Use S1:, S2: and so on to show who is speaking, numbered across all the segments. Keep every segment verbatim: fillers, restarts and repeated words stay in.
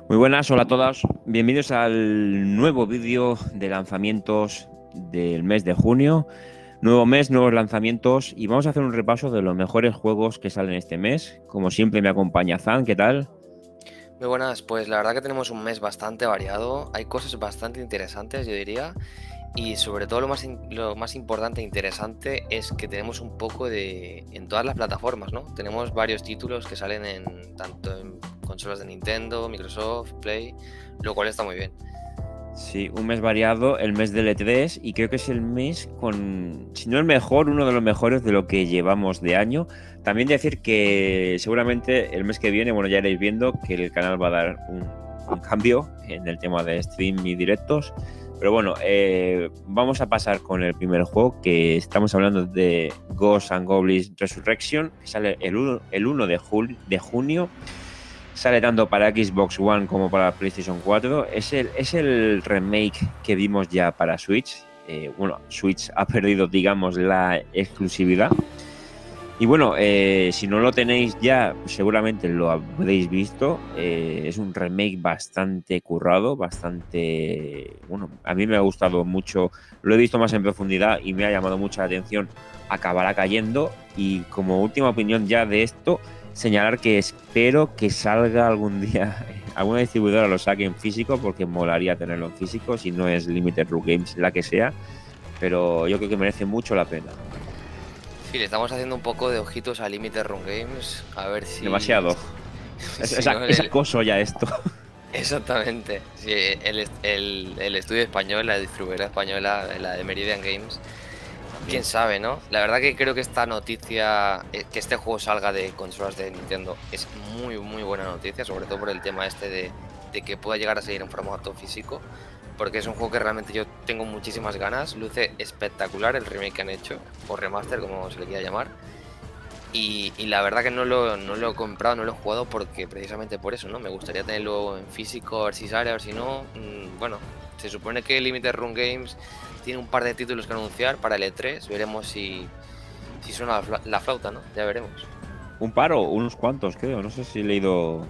S1: Muy buenas, hola a todos. Bienvenidos al nuevo vídeo de lanzamientos del mes de junio. Nuevo mes, nuevos lanzamientos y vamos a hacer un repaso de los mejores juegos que salen este mes. Como siempre me acompaña Zan, ¿qué tal?
S2: Muy buenas, pues la verdad que tenemos un mes bastante variado, hay cosas bastante interesantes, yo diría, y sobre todo lo más, in- lo más importante e interesante es que tenemos un poco de en todas las plataformas, ¿no? Tenemos varios títulos que salen en tanto en consolas de Nintendo, Microsoft, Play, lo cual está muy bien.
S1: Sí, un mes variado, el mes del E tres y creo que es el mes con, si no el mejor, uno de los mejores de lo que llevamos de año. También decir que seguramente el mes que viene, bueno, ya iréis viendo que el canal va a dar un, un cambio en el tema de stream y directos. Pero bueno, eh, vamos a pasar con el primer juego, que estamos hablando de Ghosts and Goblins Resurrection, que sale el uno, el uno de, jul, de junio. Sale tanto para Xbox One como para PlayStation cuatro. Es el, es el remake que vimos ya para Switch. Eh, bueno, Switch ha perdido, digamos, la exclusividad. Y bueno, eh, si no lo tenéis ya, pues seguramente lo habréis visto. Eh, es un remake bastante currado, bastante... Bueno, a mí me ha gustado mucho. Lo he visto más en profundidad y me ha llamado mucha la atención. Acabará cayendo. Y como última opinión ya de esto, señalar que espero que salga algún día, alguna distribuidora lo saque en físico, porque molaría tenerlo en físico, si no es Limited Run Games, la que sea. Pero yo creo que merece mucho la pena.
S2: Sí, le estamos haciendo un poco de ojitos a Limited Run Games, a ver si,
S1: Demasiado. Es,
S2: si
S1: es,
S2: no
S1: es
S2: le...
S1: acoso ya esto.
S2: Exactamente, sí, el, est- el, el estudio español, la distribuidora española, la de Meridian Games. Quién
S1: También.
S2: sabe, ¿no? La verdad que creo que esta noticia, eh, que este juego salga de consolas de Nintendo, es muy, muy buena noticia, sobre todo por el tema este de, de que pueda llegar a salir en formato físico, porque es un juego que realmente yo tengo muchísimas ganas, luce espectacular el remake que han hecho, o remaster, como se le quiera llamar, y, y la verdad que no lo, no lo he comprado, no lo he jugado porque precisamente por eso, ¿no? Me gustaría tenerlo en físico, a ver si sale, a ver si no. Mm, bueno, se supone que Limited Run Games tiene un par de títulos que anunciar para el E tres. Veremos si, si suena la, fla- la flauta, ¿no? Ya veremos.
S1: Un paro, unos cuantos, creo. No sé si he leído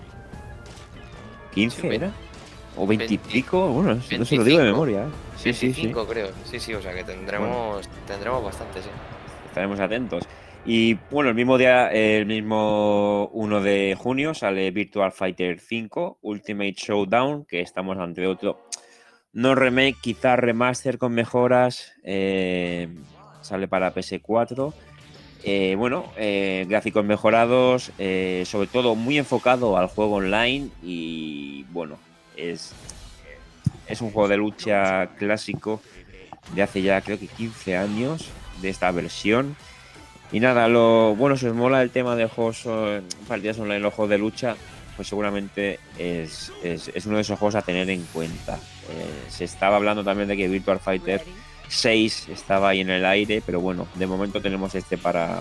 S2: Sí,
S1: quince,
S2: veinte,
S1: ¿era? O veinte y pico. Bueno, no se lo digo de
S2: veinticinco,
S1: memoria. ¿Eh? Sí, sí, sí.
S2: veinticinco creo. Sí, sí, o sea que
S1: Bueno,
S2: tendremos, tendremos bastante, sí.
S1: estaremos atentos. Y bueno, el mismo día, el mismo uno de junio, sale Virtual Fighter cinco Ultimate Showdown, que estamos ante otro, no remake, quizás remaster con mejoras. Eh, sale para P S cuatro. Eh, bueno, eh, gráficos mejorados, eh, sobre todo muy enfocado al juego online y bueno, es, es un juego de lucha clásico de hace ya creo que quince años de esta versión. Y nada, lo bueno, si os mola el tema de juegos, eh, partidas online, los juegos de lucha, pues seguramente es, es, es uno de esos juegos a tener en cuenta. Eh, se estaba hablando también de que Virtual Fighter seis estaba ahí en el aire, pero bueno, de momento tenemos este para,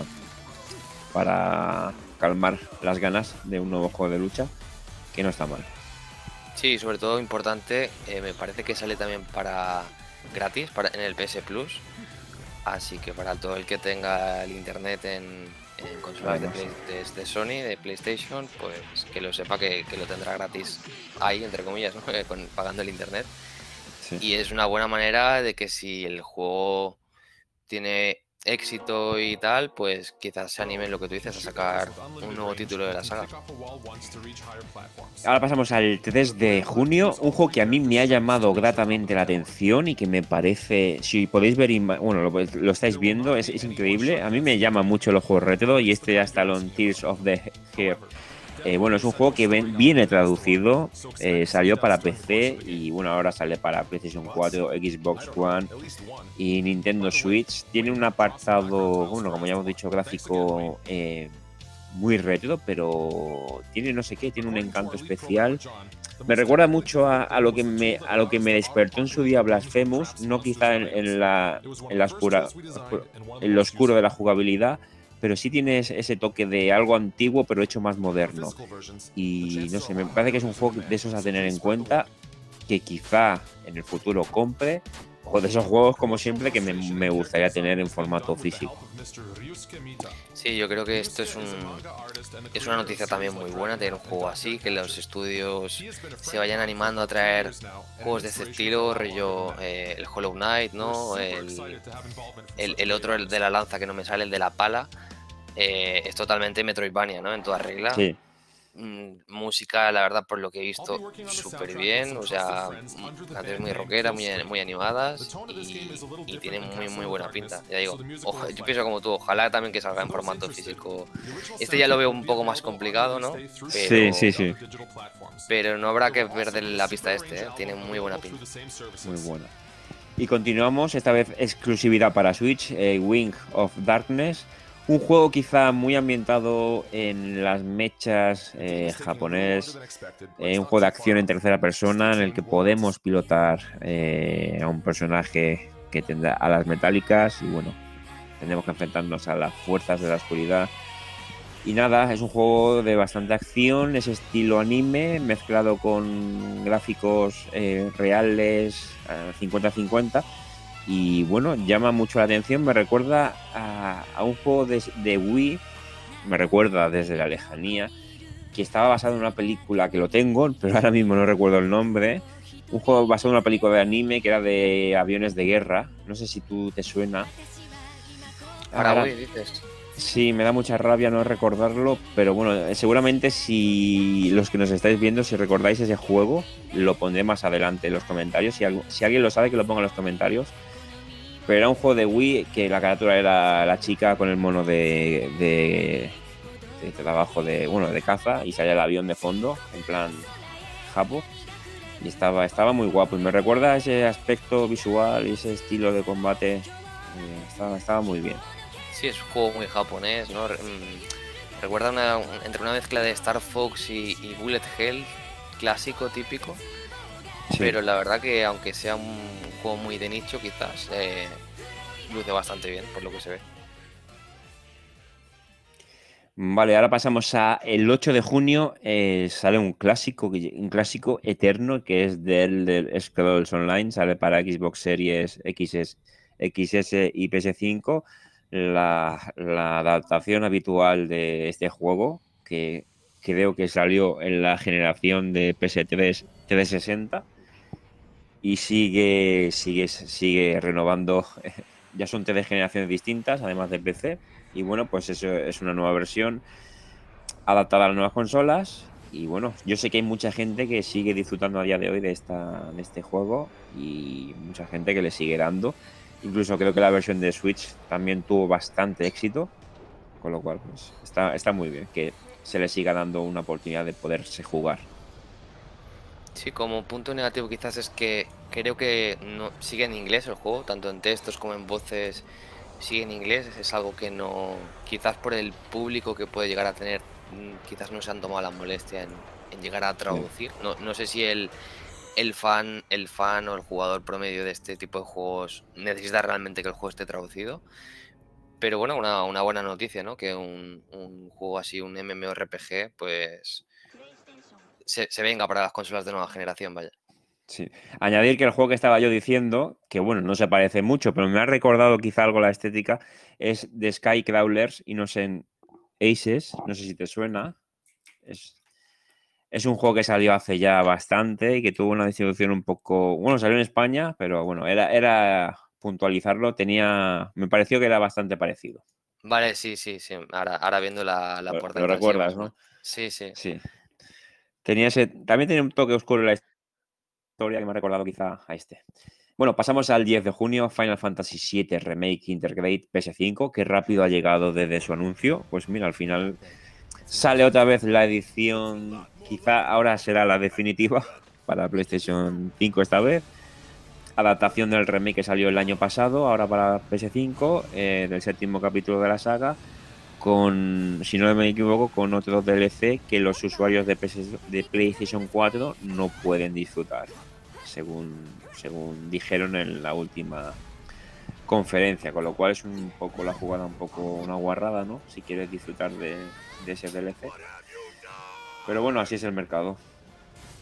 S1: para calmar las ganas de un nuevo juego de lucha, que no está mal.
S2: Sí, sobre todo importante, eh, me parece que sale también para gratis para, en el P S Plus. Así que para todo el que tenga el internet en, en consolas de,
S1: Además,
S2: Play- de, de Sony, de PlayStation, pues que lo sepa que, que lo tendrá gratis ahí, entre comillas, ¿no? Con- pagando el internet.
S1: sí.
S2: Y es una buena manera de que si el juego tiene éxito y tal, pues quizás se animen lo que tú dices a sacar un nuevo título de la saga.
S1: Ahora pasamos al tres de junio, un juego que a mí me ha llamado gratamente la atención y que me parece, si podéis ver, ima- bueno, lo, lo estáis viendo, es, es increíble. A mí me llama mucho los juegos retro y este hasta Long Tears of the Heart. Eh, bueno, es un juego que ven- viene traducido, eh, salió para P C y bueno, ahora sale para PlayStation cuatro, Xbox One y Nintendo Switch. Tiene un apartado, bueno, como ya hemos dicho, gráfico eh, muy retro, pero tiene no sé qué, tiene un encanto especial. Me recuerda mucho a, a lo que me a lo que me despertó en su día Blasphemous, no quizá en, en la en la oscura en lo oscuro de la jugabilidad, pero sí tiene ese ese toque de algo antiguo pero hecho más moderno. Y no sé, me parece que es un juego de esos a tener en cuenta, que quizá en el futuro compre o de esos juegos, como siempre, que me, me gustaría tener en formato físico.
S2: Sí, yo creo que esto es un es una noticia también muy buena, tener un juego así, que los estudios se vayan animando a traer juegos de este estilo, rollo eh, el Hollow Knight, ¿no? El, el, el otro, el de la lanza, que no me sale, el de la pala, eh, es totalmente Metroidvania, ¿no? En toda regla.
S1: Sí.
S2: Mm, música, la verdad, por lo que he visto, súper bien, o sea, mm, canciones muy rockeras, muy, muy animadas y, y tienen muy, muy buena pinta. Ya digo, oja- yo pienso como tú, ojalá también que salga en formato físico. Este ya lo veo un poco más complicado, ¿no?
S1: Sí, sí,
S2: Pero,
S1: sí.
S2: pero no habrá que perder la pista a este, ¿eh? Tiene muy buena pinta.
S1: Muy buena. Y continuamos, esta vez exclusividad para Switch, eh, Wing of Darkness. Un juego quizá muy ambientado en las mechas eh, japonés, eh, un juego de acción en tercera persona en el que podemos pilotar eh, a un personaje que tendrá alas metálicas y bueno, tendremos que enfrentarnos a las fuerzas de la oscuridad. Y nada, es un juego de bastante acción, es estilo anime, mezclado con gráficos eh, reales cincuenta cincuenta. Y bueno, llama mucho la atención, me recuerda a, a un juego de, de Wii, me recuerda desde la lejanía, que estaba basado en una película que lo tengo, pero ahora mismo no recuerdo el nombre. Un juego basado en una película de anime que era de aviones de guerra, no sé si tú te suena.
S2: Para
S1: Ahora,
S2: Wii, dices.
S1: sí, me da mucha rabia no recordarlo, pero bueno, seguramente si los que nos estáis viendo, si recordáis ese juego, lo pondré más adelante en los comentarios. Si, algo, si alguien lo sabe, que lo ponga en los comentarios. Pero era un juego de Wii que la carátula era la chica con el mono de, de, de trabajo de, bueno, de caza y salía el avión de fondo, en plan Japo. Y estaba, estaba muy guapo. Y me recuerda ese aspecto visual y ese estilo de combate. Eh, estaba, estaba muy bien.
S2: Sí, es un juego muy japonés, ¿no? Re- mm, Recuerda una, un- entre una mezcla de Star Fox y, y Bullet Hell, clásico, típico.
S1: Sí.
S2: Pero la verdad que aunque sea un juego muy de nicho, quizás eh, luce bastante bien por lo que se ve.
S1: Vale, ahora pasamos a el ocho de junio. Eh, sale un clásico, que- un clásico eterno que es del, del Scrolls Online. Sale para Xbox Series X S, X S y P S cinco. La, la adaptación habitual de este juego, que creo que salió en la generación de P S tres trescientos sesenta y sigue, sigue, sigue renovando. Ya son tres generaciones distintas, además de P C. Y bueno, pues eso es una nueva versión adaptada a las nuevas consolas. Y bueno, yo sé que hay mucha gente que sigue disfrutando a día de hoy de, esta, de este juego y mucha gente que le sigue dando. Incluso creo que la versión de Switch también tuvo bastante éxito, con lo cual pues está, está muy bien que se le siga dando una oportunidad de poderse jugar.
S2: Sí, como punto negativo quizás es que creo que no sigue en inglés el juego, tanto en textos como en voces sigue en inglés. Es algo que no, quizás por el público que puede llegar a tener, mm, quizás no se han tomado la molestia en, en llegar a
S1: Sí.
S2: traducir. No, no sé si el, el fan, el fan o el jugador promedio de este tipo de juegos necesita realmente que el juego esté traducido. Pero bueno, una, una buena noticia, ¿no? Que un, un juego así, un MMORPG, pues se, se venga para las consolas de nueva generación, vaya.
S1: Sí. Añadir que el juego que estaba yo diciendo, que bueno, no se parece mucho, pero me ha recordado quizá algo la estética, es de Skycrawlers Innocent Aces, no sé si te suena. Es, es un juego que salió hace ya bastante y que tuvo una distribución un poco, bueno, salió en España, pero bueno, era, era puntualizarlo, tenía, me pareció que era bastante parecido.
S2: Vale, sí, sí, sí. Ahora, ahora viendo la, la
S1: Lo, lo
S2: portada, sí, más
S1: recuerdas,
S2: o menos.
S1: ¿no?
S2: Sí, sí.
S1: Sí. Tenía ese, también tenía un toque oscuro en la historia que me ha recordado quizá a este. Bueno, pasamos al diez de junio, Final Fantasy siete Remake Intergrade P S cinco. Qué rápido ha llegado desde su anuncio. Pues mira, al final sale otra vez la edición, quizá ahora será la definitiva para PlayStation cinco esta vez. Adaptación del remake que salió el año pasado, ahora para P S cinco, eh, del séptimo capítulo de la saga, con, si no me equivoco, con otro D L C que los usuarios de, P S de PlayStation cuatro no pueden disfrutar, según, según dijeron en la última conferencia, con lo cual es un poco la jugada, un poco una guarrada, ¿no? Si quieres disfrutar de, de ese D L C. Pero bueno, así es el mercado.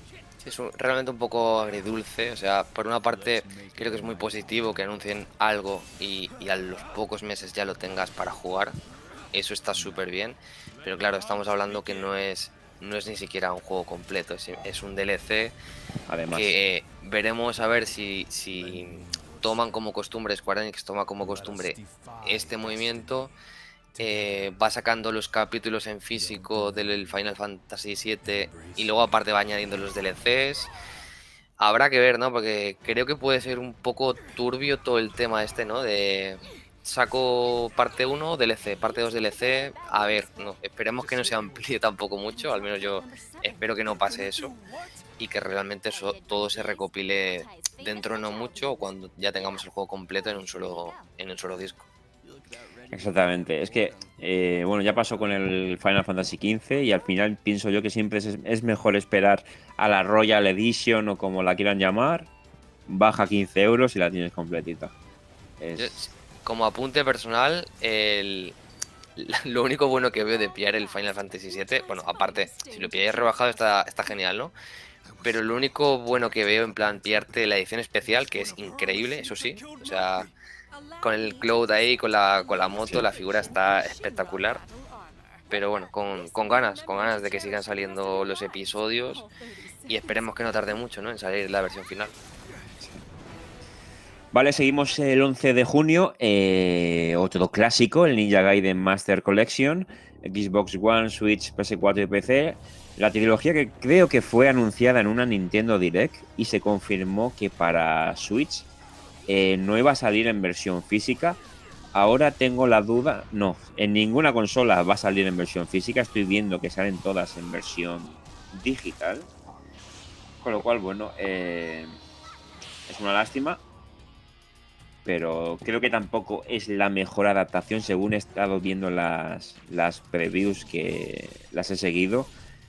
S2: Es un- realmente un poco agridulce, o sea, por una parte creo que es muy positivo que anuncien algo y, y a los pocos meses ya lo tengas para jugar, eso está súper bien, pero claro, estamos hablando que no es, no es ni siquiera un juego completo, es, es un D L C
S1: Además,
S2: que veremos a ver si, si toman como costumbre, Square Enix toma como costumbre este movimiento, eh, va sacando los capítulos en físico del Final Fantasy siete y luego aparte va añadiendo los D L Cs. Habrá que ver, ¿no? Porque creo que puede ser un poco turbio todo el tema este, ¿no? De saco parte uno D L C, parte dos D L C. A ver, no, esperemos que no se amplíe tampoco mucho, al menos yo espero que no pase eso y que realmente eso, todo se recopile dentro de no mucho o cuando ya tengamos el juego completo en un solo, en un solo disco.
S1: exactamente. Es que, eh, bueno, ya pasó con el Final Fantasy quince y al final pienso yo que siempre es, es mejor esperar a la Royal Edition o como la quieran llamar, baja quince euros y la tienes completita.
S2: Yo,
S1: Es,
S2: como apunte personal, el, lo único bueno que veo de pillar el Final Fantasy siete, bueno, aparte, si lo pilláis rebajado está, está genial, ¿no? Pero lo único bueno que veo en plan pillarte la edición especial, que es increíble, eso sí, o sea, con el Cloud ahí, con la, con la moto,
S1: sí.
S2: la figura está espectacular. Pero bueno, con, con ganas, con ganas de que sigan saliendo los episodios y esperemos que no tarde mucho, ¿no? En salir la versión final.
S1: Vale, seguimos el once de junio. Eh, otro clásico, el Ninja Gaiden Master Collection, Xbox One, Switch, P S cuatro y P C. La trilogía que creo que fue anunciada en una Nintendo Direct y se confirmó que para Switch eh, no iba a salir en versión física. Ahora tengo la duda, no, en ninguna consola va a salir en versión física. Estoy viendo que salen todas en versión digital. Con lo cual, bueno, eh, es una lástima, pero creo que tampoco es la mejor adaptación según he estado viendo las, las previews que las he seguido.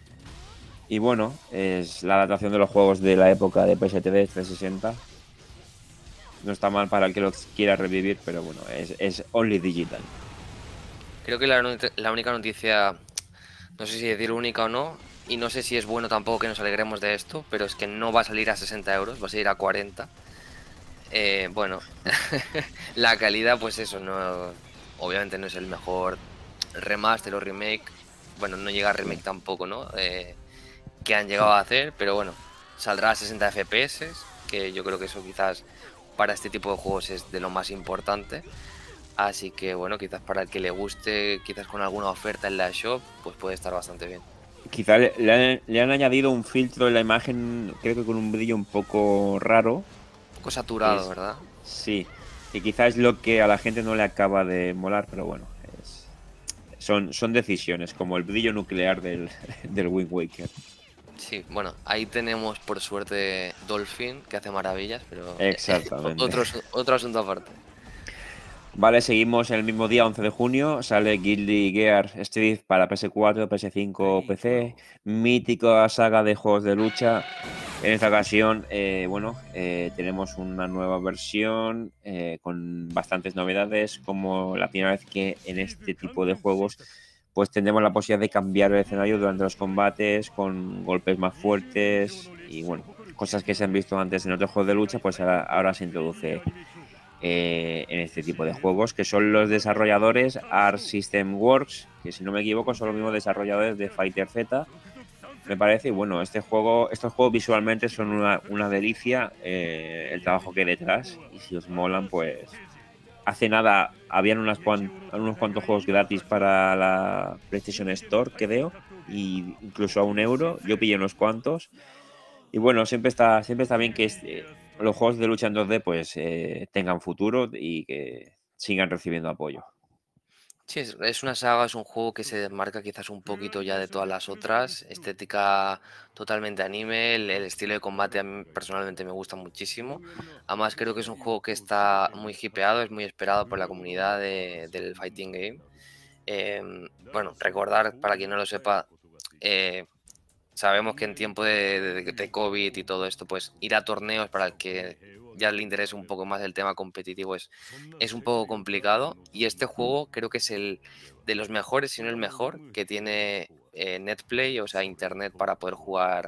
S1: Y bueno, es la adaptación de los juegos de la época de P S tres trescientos sesenta. No está mal para el que lo quiera revivir, pero bueno, es, es only digital.
S2: Creo que la, not- la única noticia, no sé si decir única o no, y no sé si es bueno tampoco que nos alegremos de esto, pero es que no va a salir a sesenta euros, va a salir a cuarenta. Eh, bueno, la calidad, pues eso, no, obviamente no es el mejor remaster o remake. Bueno, no llega a
S1: Sí.
S2: remake tampoco, ¿no? Eh, que han llegado a hacer, pero bueno, saldrá a sesenta F P S, que yo creo que eso quizás para este tipo de juegos es de lo más importante. Así que bueno, quizás para el que le guste, quizás con alguna oferta en la shop, pues puede estar bastante bien.
S1: Quizá le, le han, le han añadido un filtro en la imagen, creo que con un brillo un poco raro.
S2: Un poco saturado,
S1: Es,
S2: ¿verdad?
S1: sí, que quizá es lo que a la gente no le acaba de molar, pero bueno, es, son, son decisiones, como el brillo nuclear del, del Wind Waker.
S2: Sí, bueno, ahí tenemos por suerte Dolphin, que hace maravillas, pero
S1: Exactamente.
S2: otro, asu- otro asunto aparte.
S1: Vale, seguimos el mismo día, once de junio. Sale Guilty Gear Strive para P S cuatro, P S cinco, P C. Mítica saga de juegos de lucha. En esta ocasión, eh, bueno, eh, tenemos una nueva versión eh, con bastantes novedades, como la primera vez que en este tipo de juegos pues tendremos la posibilidad de cambiar el escenario durante los combates con golpes más fuertes y bueno, cosas que se han visto antes en otros juegos de lucha, pues ahora, ahora se introduce eh, en este tipo de juegos, que son los desarrolladores Arc System Works, que si no me equivoco son los mismos desarrolladores de Fighter Z, me parece. Y bueno, este juego, estos juegos visualmente son una, una delicia, eh, el trabajo que hay detrás, y si os molan, pues hace nada habían unas cuan- unos cuantos juegos gratis para la PlayStation Store, creo, y incluso a un euro. Yo pillé unos cuantos. Y bueno, siempre está, siempre está bien que este- los juegos de lucha en dos D pues eh, tengan futuro y que sigan recibiendo apoyo.
S2: Sí, es, es una saga, es un juego que se desmarca quizás un poquito ya de todas las otras. Estética totalmente anime, el, el estilo de combate a mí personalmente me gusta muchísimo. Además creo que es un juego que está muy hipeado, es muy esperado por la comunidad de- del fighting game. Em, bueno, recordar, para quien no lo sepa, eh, sabemos que en tiempo de, de- de COVID y todo esto, pues ir a torneos para el que ya le interese un poco más el tema competitivo es, es un poco complicado. Y este juego creo que es el de los mejores, si no el mejor, que tiene eh, Netplay, o sea, internet para poder jugar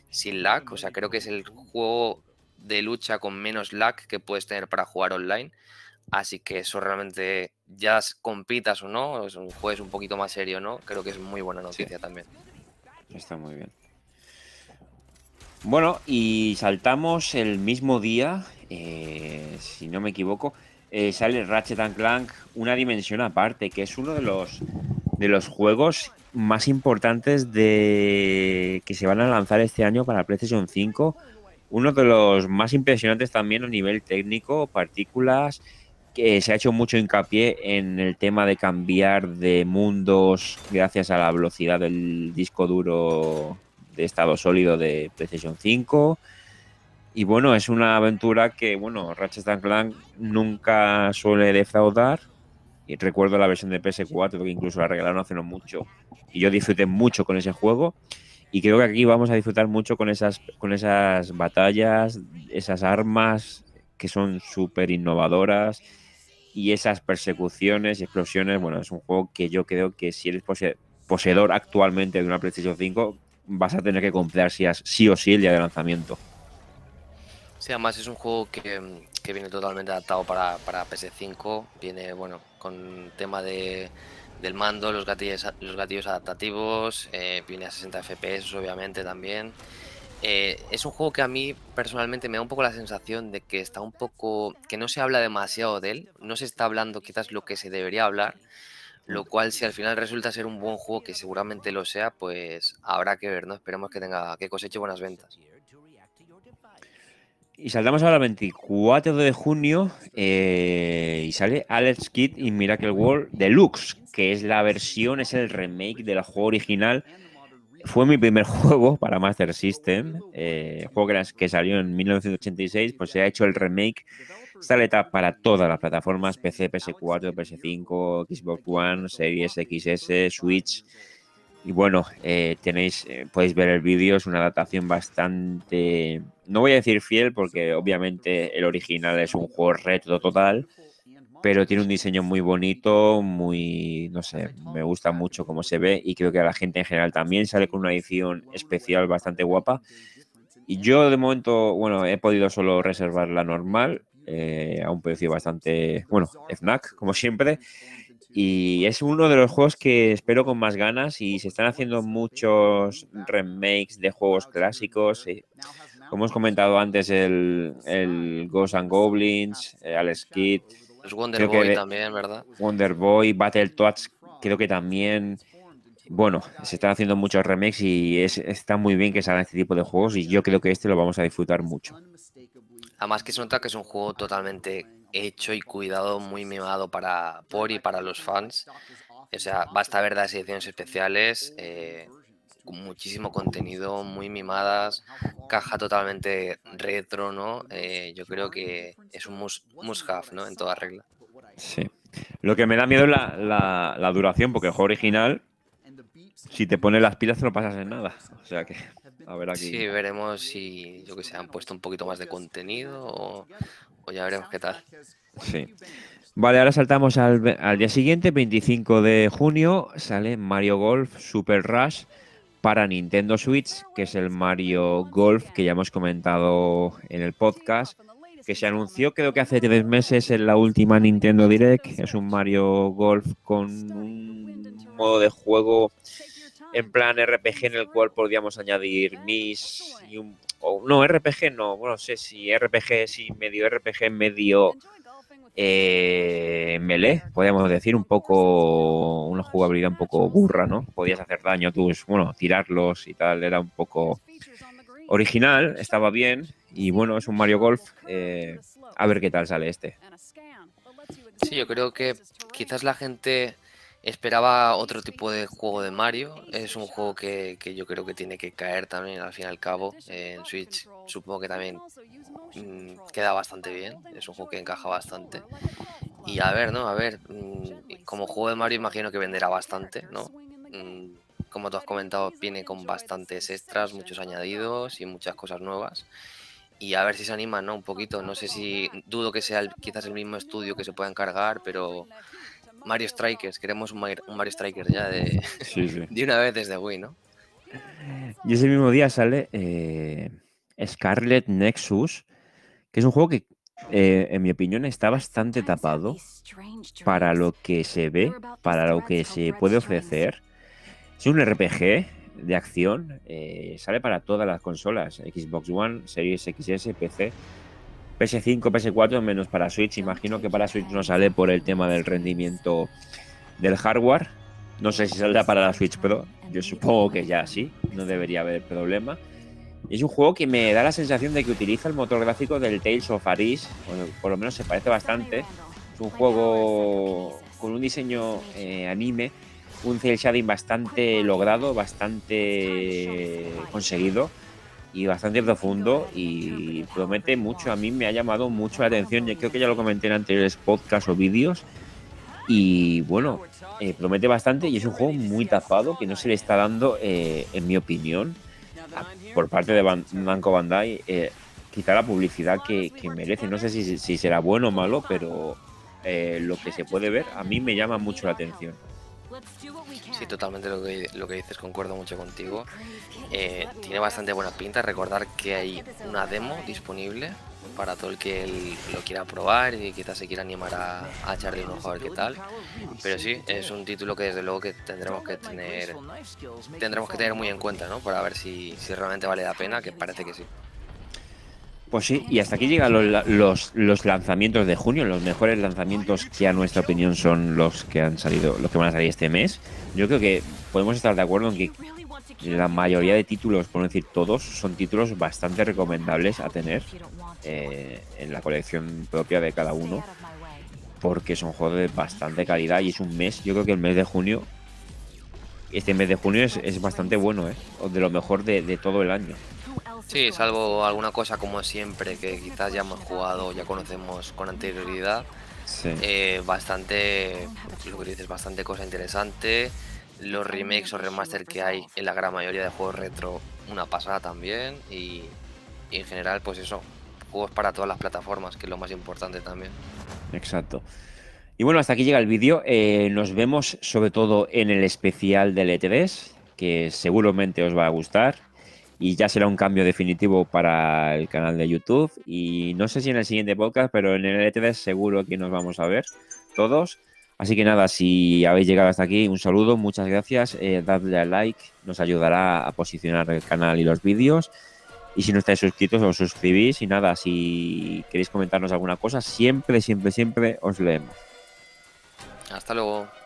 S2: sin lag. O sea, creo que es el juego de lucha con menos lag que puedes tener para jugar online. Así que eso realmente, ya compitas o no, o juegues un poquito más serio, ¿no? Creo que es muy buena noticia
S1: Sí,
S2: también.
S1: está muy bien. Bueno, y saltamos el mismo día, eh, si no me equivoco, eh, sale Ratchet and Clank una dimensión aparte, que es uno de los, de los juegos más importantes de que se van a lanzar este año para PlayStation cinco. Uno de los más impresionantes también a nivel técnico, partículas, que se ha hecho mucho hincapié en el tema de cambiar de mundos gracias a la velocidad del disco duro de estado sólido de PlayStation cinco. Y bueno, es una aventura que, bueno, Ratchet and Clank nunca suele defraudar. Y recuerdo la versión de P S cuatro, que incluso la regalaron hace no mucho. Y yo disfruté mucho con ese juego. Y creo que aquí vamos a disfrutar mucho con esas, con esas batallas, esas armas que son súper innovadoras y esas persecuciones y explosiones. Bueno, es un juego que yo creo que si eres pose poseedor actualmente de una PlayStation cinco, vas a tener que comprar sí, sí o sí el día de lanzamiento.
S2: Sí, además es un juego que, que viene totalmente adaptado para, para P S cinco. Viene, bueno, con tema de, del mando, los gatillos, los gatillos adaptativos, eh, viene a sesenta F P S obviamente también. Eh, es un juego que a mí personalmente me da un poco la sensación de que está un poco, que no se habla demasiado de él, no se está hablando quizás lo que se debería hablar, lo cual si al final resulta ser un buen juego, que seguramente lo sea, pues habrá que ver, ¿no? Esperemos que tenga, que coseche buenas ventas.
S1: Y saltamos ahora al veinticuatro de junio eh, y sale Alex Kidd in Miracle World Deluxe, que es la versión, es el remake del juego original. Fue mi primer juego para Master System, eh, juego que, que salió en mil novecientos ochenta y seis, pues se ha hecho el remake. Sale para todas las plataformas, P C, P S cuatro, P S cinco, Xbox One, Series X S, Switch. Y bueno, eh, tenéis, eh, podéis ver el vídeo, es una adaptación bastante, no voy a decir fiel porque obviamente el original es un juego retro total, pero tiene un diseño muy bonito, muy, no sé, me gusta mucho cómo se ve y creo que a la gente en general también sale con una edición especial bastante guapa. Y yo de momento, bueno, he podido solo reservar la normal, eh, a un precio bastante, bueno, FNAC, como siempre. Y es uno de los juegos que espero con más ganas y se están haciendo muchos remakes de juegos clásicos. Y, como hemos comentado antes, el, el Ghosts and Goblins, eh, Alex Kidd,
S2: Los Wonder
S1: creo que
S2: Boy
S1: de
S2: también, ¿verdad?
S1: Wonder Boy, Battletoads, creo que también. Bueno, se están haciendo muchos remakes y es, está muy bien que salgan este tipo de juegos y yo creo que este lo vamos a disfrutar mucho.
S2: Además que se nota que es un juego totalmente hecho y cuidado, muy mimado para por y para los fans. O sea, basta ver las ediciones especiales, eh, con muchísimo contenido, muy mimadas, caja totalmente retro, ¿no? Eh, yo creo que es un must, must have, ¿no? En toda regla.
S1: Sí. Lo que me da miedo es la, la, la duración, porque el juego original, si te pones las pilas, te lo pasas en nada. O sea que, a ver aquí.
S2: Sí, veremos si, yo que sé, han puesto un poquito más de contenido o, o ya veremos qué tal.
S1: Sí. Vale, ahora saltamos al, ve- al día siguiente, veinticinco de junio, sale Mario Golf Super Rush para Nintendo Switch, que es el Mario Golf que ya hemos comentado en el podcast, que se anunció creo que hace tres meses en la última Nintendo Direct. Es un Mario Golf con un modo de juego en plan R P G en el cual podríamos añadir Miss y un... o no, R P G no, bueno, no sé si R P G, sí, medio R P G, medio eh, melee, podríamos decir, un poco, una jugabilidad un poco burra, ¿no? Podías hacer daño a tus, bueno, tirarlos y tal, era un poco original, estaba bien, y bueno, es un Mario Golf, eh, a ver qué tal sale este.
S2: Sí, yo creo que quizás la gente esperaba otro tipo de juego de Mario. Es un juego que, que yo creo que tiene que caer también al fin y al cabo. Eh, en Switch supongo que también mm, queda bastante bien. Es un juego que encaja bastante. Y a ver, ¿no? A ver, mm, como juego de Mario imagino que venderá bastante, ¿no? Mm, como tú has comentado, viene con bastantes extras, muchos añadidos y muchas cosas nuevas. Y a ver si se animan, ¿no? Un poquito. No sé si dudo que sea el- quizás el mismo estudio que se pueda encargar, pero Mario Strikers, queremos un Mario, un Mario Strikers ya de,
S1: Sí, sí.
S2: de una vez desde Wii, ¿no?
S1: Y ese mismo día sale eh, Scarlet Nexus, que es un juego que, eh, en mi opinión, está bastante tapado para lo que se ve, para lo que se puede ofrecer. Es un R P G de acción, eh, sale para todas las consolas, Xbox One, Series X S, P C, P S cinco, P S cuatro, menos para Switch. Imagino que para Switch no sale por el tema del rendimiento del hardware. No sé si saldrá para la Switch Pro, yo supongo que ya sí, no debería haber problema. Es un juego que me da la sensación de que utiliza el motor gráfico del Tales of Arise, o por lo menos se parece bastante. Es un juego con un diseño eh, anime, un cel shading bastante logrado, bastante conseguido y bastante profundo, y promete mucho. A mí me ha llamado mucho la atención, yo creo que ya lo comenté en anteriores podcasts o vídeos, y bueno, eh, promete bastante y es un juego muy tapado que no se le está dando, eh, en mi opinión, a, por parte de Ban Namco Bandai, eh, quizá la publicidad que, que merece. No sé si, si será bueno o malo, pero eh, lo que se puede ver a mí me llama mucho la atención.
S2: Sí, totalmente lo que, lo que dices, concuerdo mucho contigo. Eh, tiene bastante buena pinta. Recordar que hay una demo disponible para todo el que el- lo quiera probar y quizás se quiera animar a, a echarle un ojo a ver qué tal. Pero sí, es un título que desde luego que tendremos que tener tendremos que tener muy en cuenta, ¿no? Para ver si, si realmente vale la pena, que parece que sí.
S1: Pues sí, y hasta aquí llegan los, los, los lanzamientos de junio, los mejores lanzamientos que a nuestra opinión son los que han salido, los que van a salir este mes. Yo creo que podemos estar de acuerdo en que la mayoría de títulos, por no decir todos, son títulos bastante recomendables a tener eh, en la colección propia de cada uno, porque son juegos de bastante calidad y es un mes, yo creo que el mes de junio, este mes de junio es, es bastante bueno, ¿eh? O de lo mejor de, de todo el año.
S2: Sí, salvo alguna cosa como siempre que quizás ya hemos jugado, ya conocemos con anterioridad.
S1: Sí.
S2: Eh, bastante, lo que dices, bastante cosa interesante. Los remakes o remaster que hay en la gran mayoría de juegos retro, una pasada también. Y, y en general, pues eso, juegos para todas las plataformas, que es lo más importante también.
S1: Exacto. Y bueno, hasta aquí llega el vídeo. Eh, nos vemos sobre todo en el especial del E tres, que seguramente os va a gustar. Y ya será un cambio definitivo para el canal de YouTube. Y no sé si en el siguiente podcast, pero en el E tres seguro que nos vamos a ver todos. Así que nada, si habéis llegado hasta aquí, un saludo, muchas gracias. Eh, dadle a like, nos ayudará a posicionar el canal y los vídeos. Y si no estáis suscritos, os suscribís. Y nada, si queréis comentarnos alguna cosa, siempre, siempre, siempre os leemos.
S2: Hasta luego.